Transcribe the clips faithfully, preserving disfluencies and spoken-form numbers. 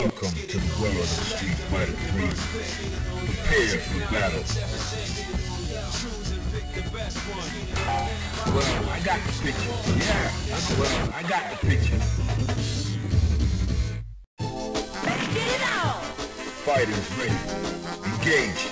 Welcome to the world of Street Fighter three. Prepare for battle. Well, I got the picture. Yeah, well, I got the picture. Let's get it on! Fighters ready. Engage.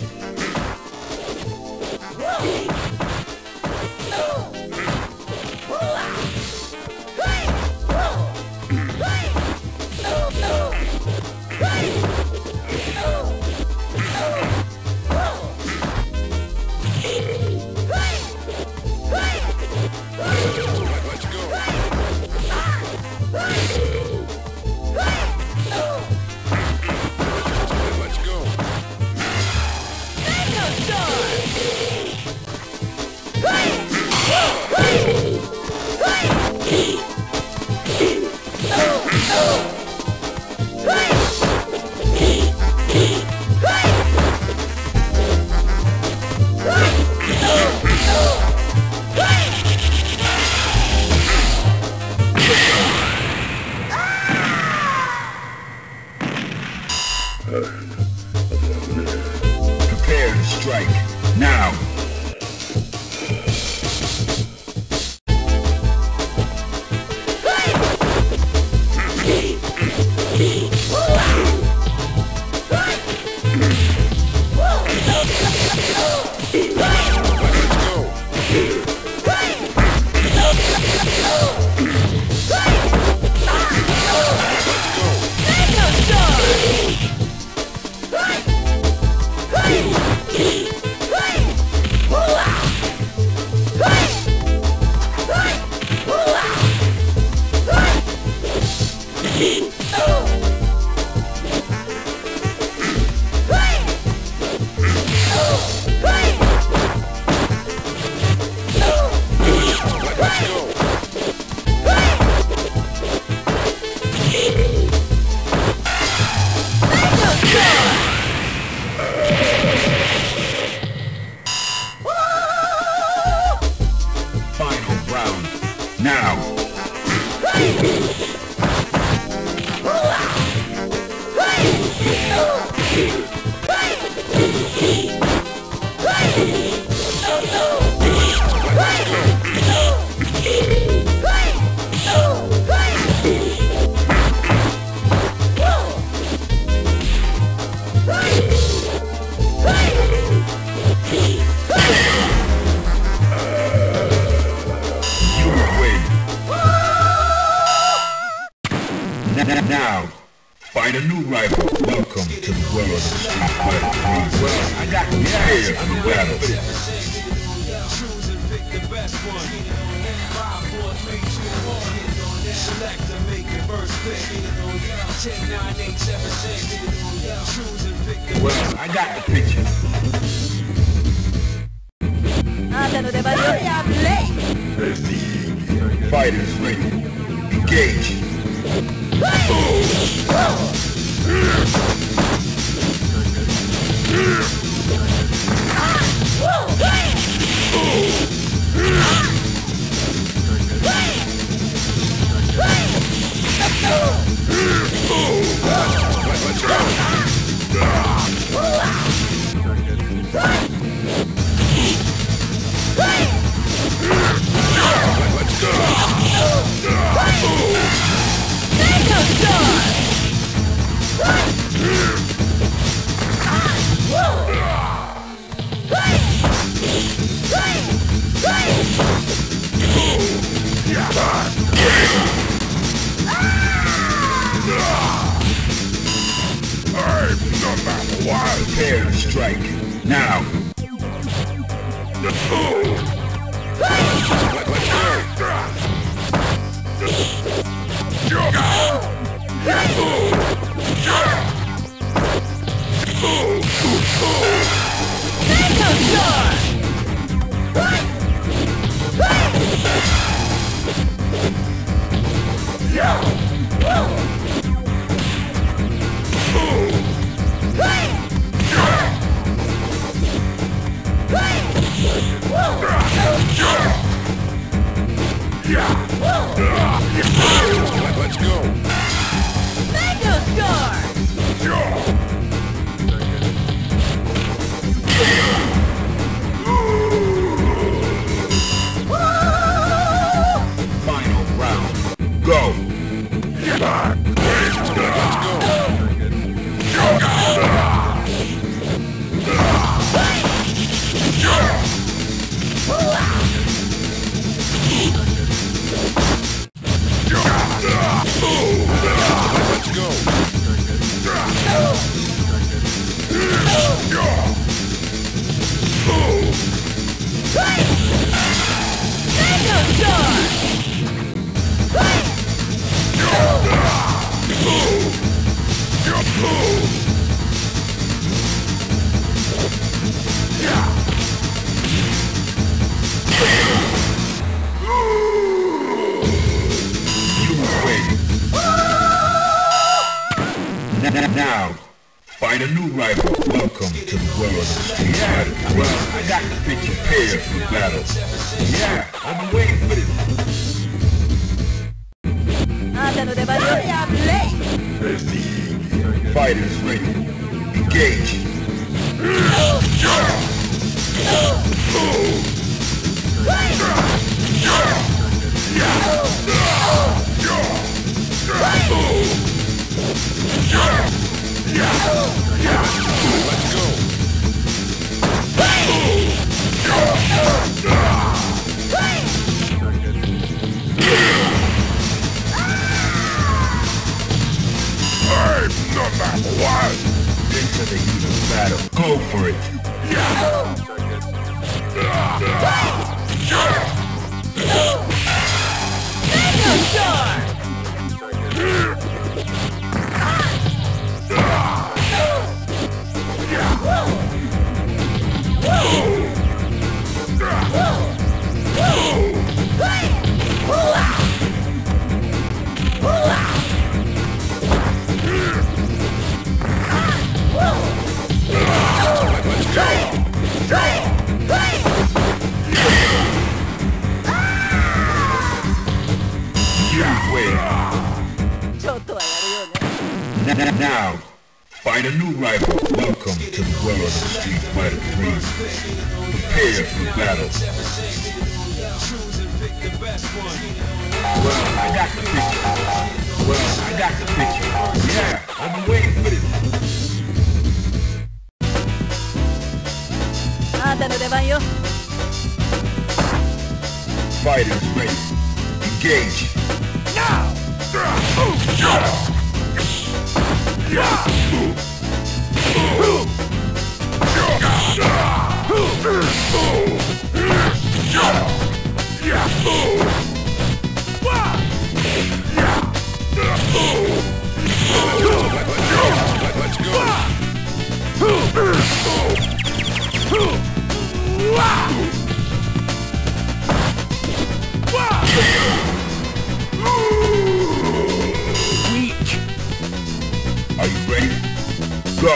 Prepare to strike. Now! Now! Now, find a new rival. Welcome to the world of Street Fighter three. Well, I got the prepare for the battle. Well, I got the picture. Fighters ready. Engage. Prepare to strike. Now! Let's go! Mega Star! Now, find a new rival. Welcome to the world of street fighting. Well, I got the picture prepared for battle. Yeah, I've been waiting for this. あなたの出番よ。やぶれ。 Fighters ready. Engage. Let's go. I'm number one. Into the heat of battle. Go for it. Now, find a new rival. Welcome to the world of Street Fighter three. Prepare for battle. Well, I got the picture. Well, I got the picture. Yeah, I've been waiting for this. あなたの出番よ。 Fighters ready. Engage. Now! Let's go. Weak. Are you ready? Go.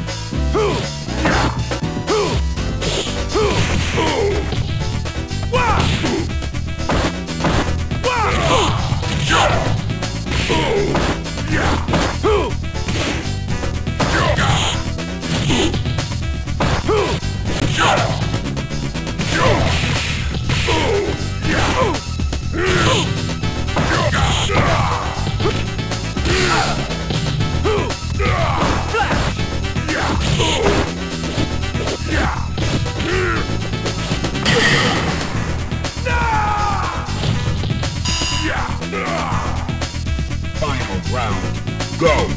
Final round. Go.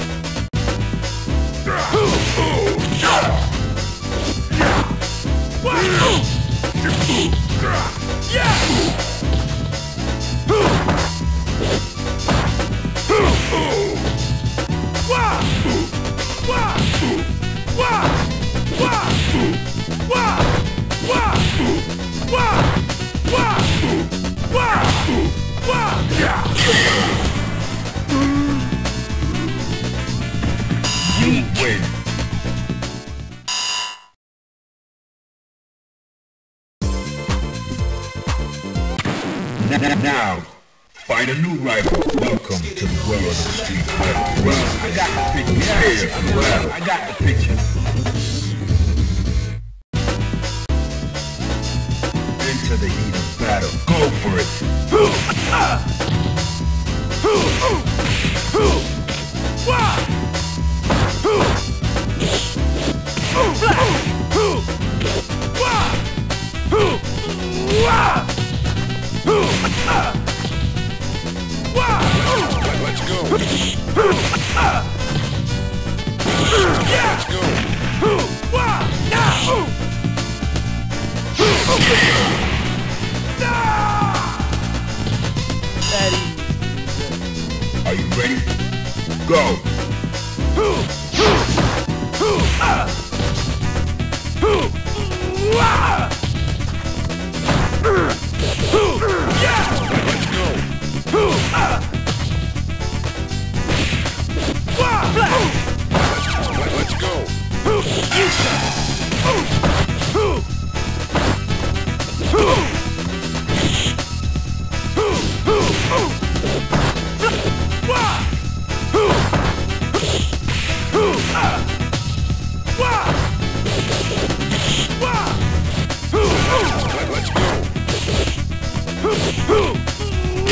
You win. Now, find a new rival. Welcome to the world of Street Fighter. Well, I got the picture. Yeah, well, I got the picture. Into the heat of battle. Go for it. Let's go. Let's go. Are you ready? Go. Let's go.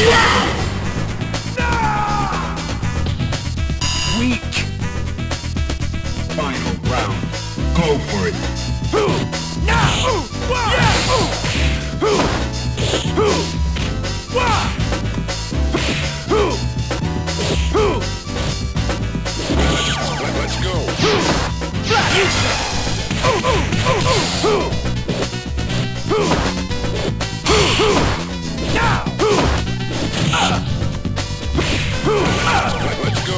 Weak. Final round. Go for it. Let's go. Let's go.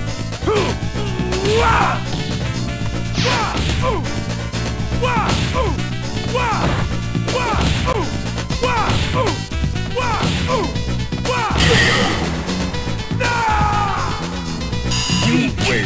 You win.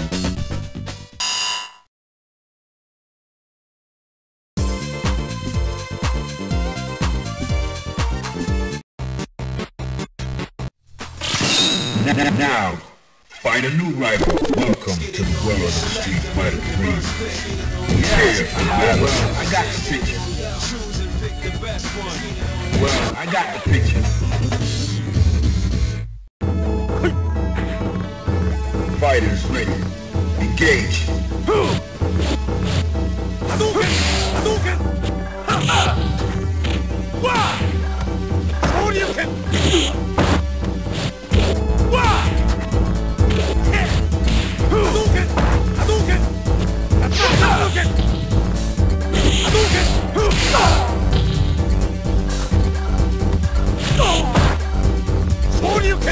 Now, find a new rival. Welcome to the world of Street Fighter three. Prepare for battle. Well, I got the picture. Well, I got the picture. Fighters ready. Engage. Hadouken! Hadouken! Ha! Wah! Shoryuken! Wah! Hadouken! Hadouken! Hadouken! Hadouken! Shoryuken!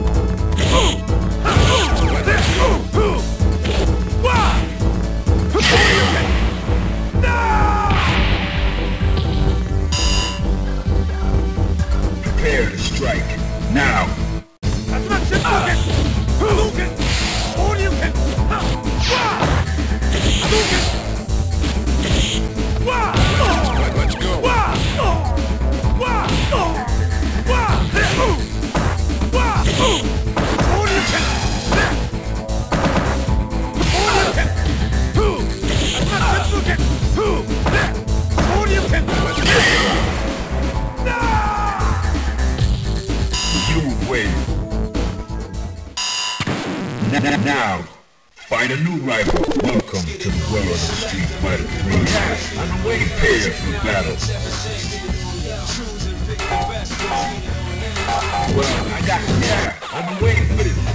Wah! Shoryuken! Prepare to strike. Now. Hadouken! Hadouken! Shoryuken! Wah! Hadouken! Wah! Let's go. Wah! Wah! Wah! Wah! Shoryuken! Shoryuken! Hadouken! Shoryuken! You win. Now, find a new rival. Welcome to the world of Street Fighter three. Yes, I'm waiting. Prepare for battle. Well, I got yeah. I've been waiting for this.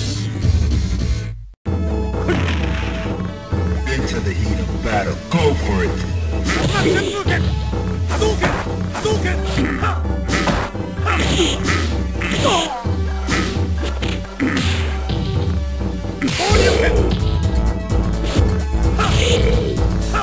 Into the heat of battle. Go for it. Hadouken! Hadouken! Hadouken! Ha! Ha! Shoryuken! Ha! Ha!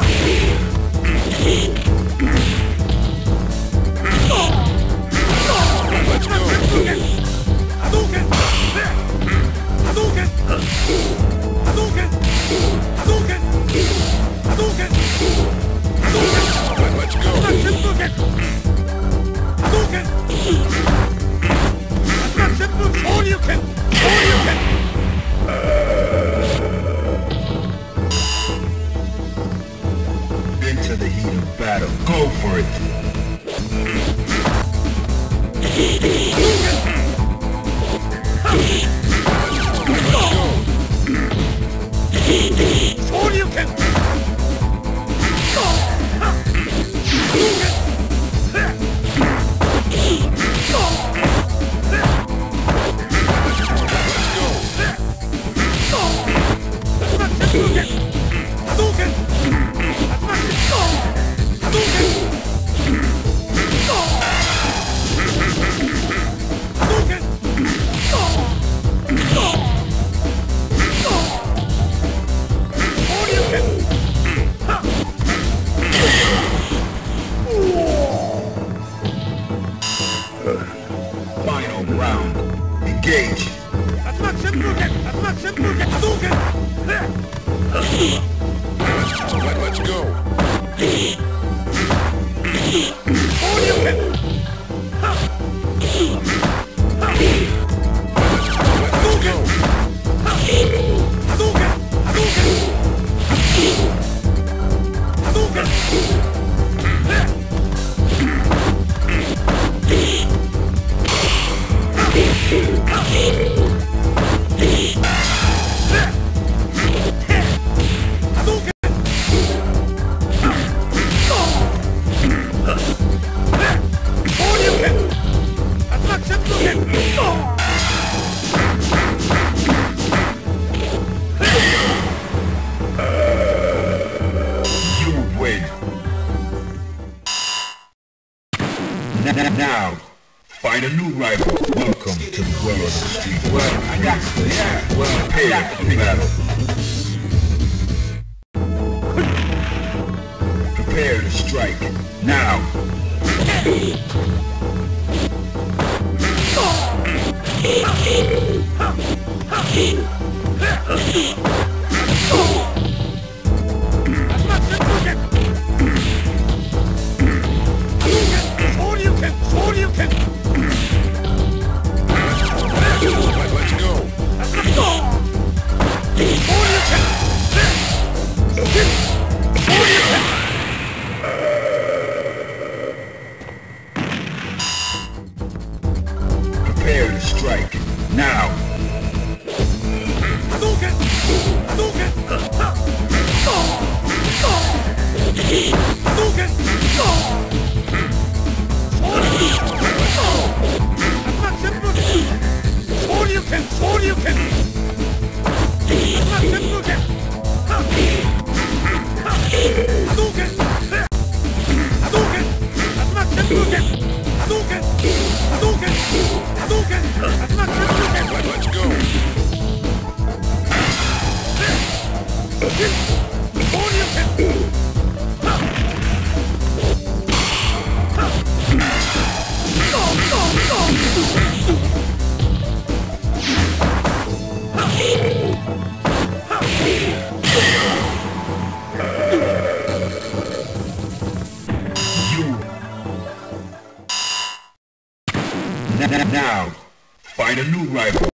Let's go. Hadouken! Hadouken! Hadouken! Hadouken! Hadouken! Hadouken! Hadouken! Let's go. Hadouken! Hadouken! Shoryuken! Shoryuken! Into the heat of battle. Go for it. Shoryuken! Hadouken! Hadouken! Final round. Engage. Hadouken! Hadouken! Hadouken! Now, find a new rival. Welcome to the world of the street. Well, I got to, yeah. Well, prepare for battle. Prepare to strike. Now. Let's go. Prepare to strike. Now. Let's go. You. Now, find a new rival.